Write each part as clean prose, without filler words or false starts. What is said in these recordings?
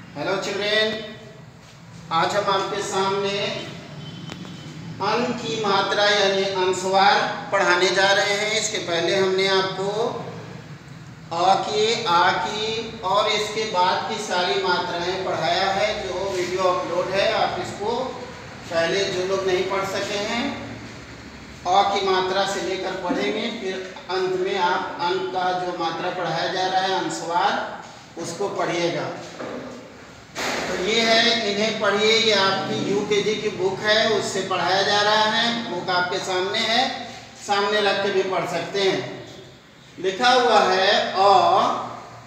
Hello children, आज हम आपके सामने अन की मात्रा यानी अनुस्वार पढ़ाने जा रहे हैं। इसके पहले हमने आपको अ की, आ की और इसके बाद की सारी मात्राएं पढ़ाया है। जो वीडियो अपलोड है आप इसको पहले जो लोग नहीं पढ़ सके हैं अ की मात्रा से लेकर पढ़ेंगे, फिर अंत में आप अन का जो मात्रा पढ़ाया जा रहा है अनुस्वार उसको पढ़िएगा। तो ये है, इन्हें पढ़िए। ये आपकी यूकेजी की बुक है, उससे पढ़ाया जा रहा है। बुक आपके सामने है, सामने रख के भी पढ़ सकते हैं। लिखा हुआ है अ,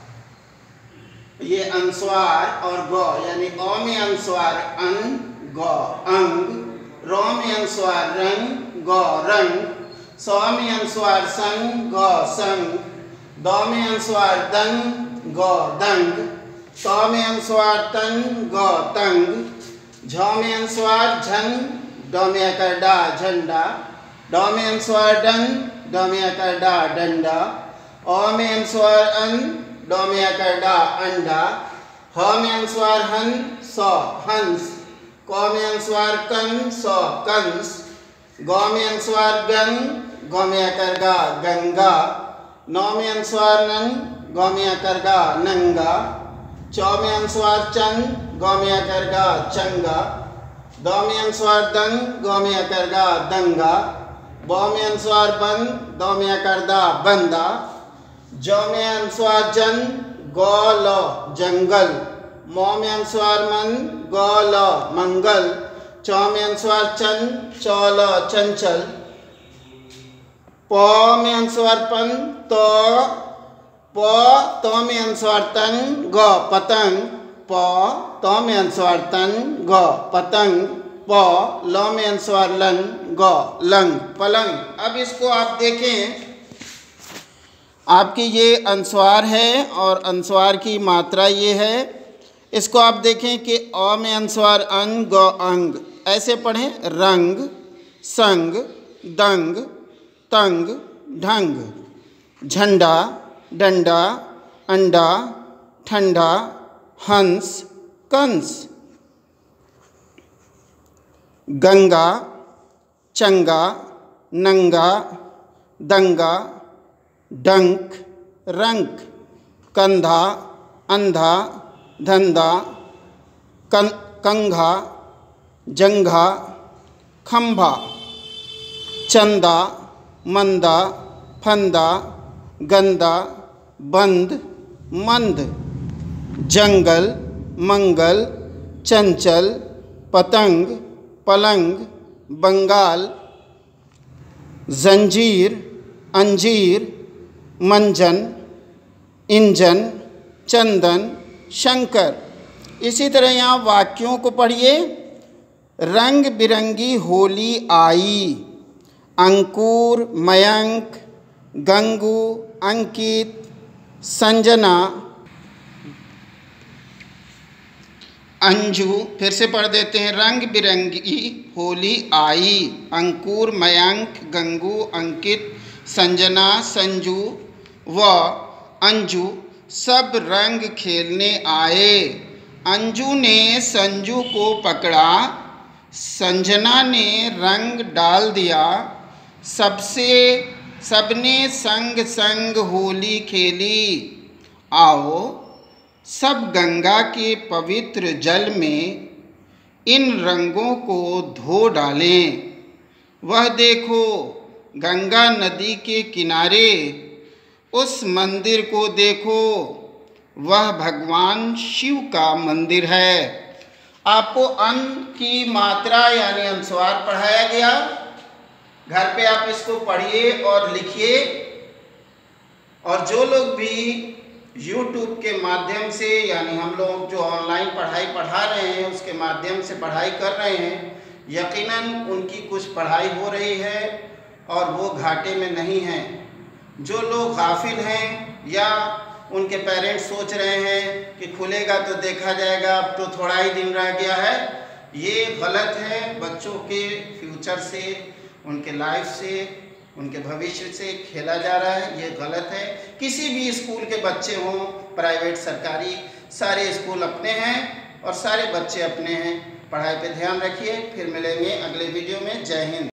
ये अनुस्वार, और ग यानी अ में अनुस्वार अन, ग अंग, र में अनुस्वार रंग, ग रंग, स में अनुस्वार संग, ग संग, द में अनुस्वार दंग, ग दंग, त में अनुस्वार तंग, ग तंग, झ में अनुस्वार झंग, ड में अकर डा झंडा, ड में अनुस्वार डंग, ड में अकर डा डंडा, अ में अनुस्वार अन, ड में अकर डा अंडा, ह में अनुस्वार हन, स हंस, क में अनुस्वार कं, स कंस, ग में अनुस्वार गंग, ग में अकर गा गंगा, न में अनुस्वार नंग, ग में अकर गा नंगा, च में अनुस्वार चंग, ग में अकर गा चंगा, द में अनुस्वार दंग, ग में अकर गा दंगा, ब में अनुस्वार बंद, द में अकर दा बंदा, ज में अनुस्वार जन, ग ल जंगल, म में अनुस्वार मन, ग ल मंगल, च में अनुस्वार चन, च ल चंचल, प में अनुस्वार पन, त में अनुस्वार तन, ग पतंग, प त में अनुस्वार तन, ग पतंग, प ल में अनुस्वार लन, ग लंग पलंग। अब इसको आप देखें, आपकी ये अनुस्वार है और अनुस्वार की मात्रा ये है। इसको आप देखें कि अ में अनुस्वार अन, ग अंग, ऐसे पढ़ें रंग, संग, दंग, तंग, ढंग, झंडा, डंडा, अंडा, ठंडा, हंस, कंस, गंगा, चंगा, नंगा, दंगा, डंक, रंक, कंधा, अंधा, धंधा, कंघा, जंघा, खंभा, चंदा, मंदा, फंदा, गंदा, बंद, मंद, जंगल, मंगल, चंचल, पतंग, पलंग, बंगाल, जंजीर, अंजीर, मंजन, इंजन, चंदन, शंकर। इसी तरह यहाँ वाक्यों को पढ़िए। रंग बिरंगी होली आई, अंकुर, मयंक, गंगू, अंकित, संजना, अंजू। फिर से पढ़ देते हैं। रंग बिरंगी होली आई, अंकुर, मयंक, गंगू, अंकित, संजना, संजू व अंजू सब रंग खेलने आए। अंजू ने संजू को पकड़ा, संजना ने रंग डाल दिया, सबने संग संग होली खेली। आओ सब गंगा के पवित्र जल में इन रंगों को धो डालें। वह देखो, गंगा नदी के किनारे उस मंदिर को देखो, वह भगवान शिव का मंदिर है। आपको अन की मात्रा यानी अनुस्वार पढ़ाया गया। घर पे आप इसको पढ़िए और लिखिए। और जो लोग भी YouTube के माध्यम से, यानी हम लोग जो ऑनलाइन पढ़ाई पढ़ा रहे हैं उसके माध्यम से पढ़ाई कर रहे हैं, यकीनन उनकी कुछ पढ़ाई हो रही है और वो घाटे में नहीं हैं। जो लोग गाफिल हैं या उनके पेरेंट्स सोच रहे हैं कि खुलेगा तो देखा जाएगा, अब तो थोड़ा ही दिन रह गया है, ये गलत है। बच्चों के फ्यूचर से, उनके लाइफ से, उनके भविष्य से खेला जा रहा है, ये गलत है। किसी भी स्कूल के बच्चे हों, प्राइवेट, सरकारी, सारे स्कूल अपने हैं और सारे बच्चे अपने हैं। पढ़ाई पे ध्यान रखिए। फिर मिलेंगे अगले वीडियो में। जय हिंद।